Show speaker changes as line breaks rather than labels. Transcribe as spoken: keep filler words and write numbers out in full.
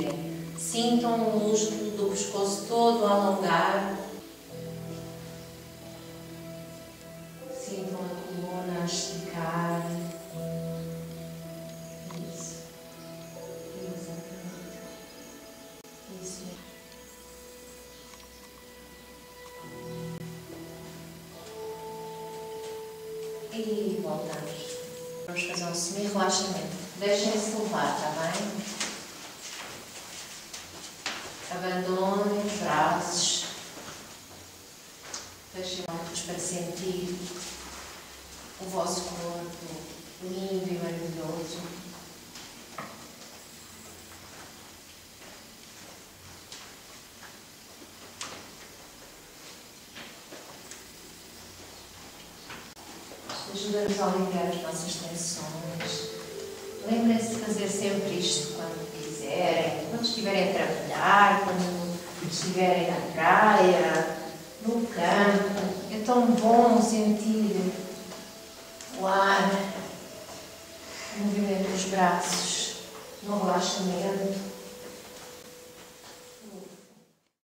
respirem. Sintam o músculo do pescoço todo a alongar. Sintam a coluna a esticar. Isso. Exatamente. Isso mesmo. E voltamos. Vamos fazer um semi-relaxamento. Deixem-se levar, está bem? Abandonem os braços. Deixem os para sentir o vosso corpo lindo e maravilhoso. Ajuda-nos a aliviar as nossas tensões. Lembrem-se de fazer sempre isto quando quiserem, quando estiverem a trabalhar, quando estiverem na praia, no campo. É tão bom sentir o ar, o movimento dos braços, no relaxamento.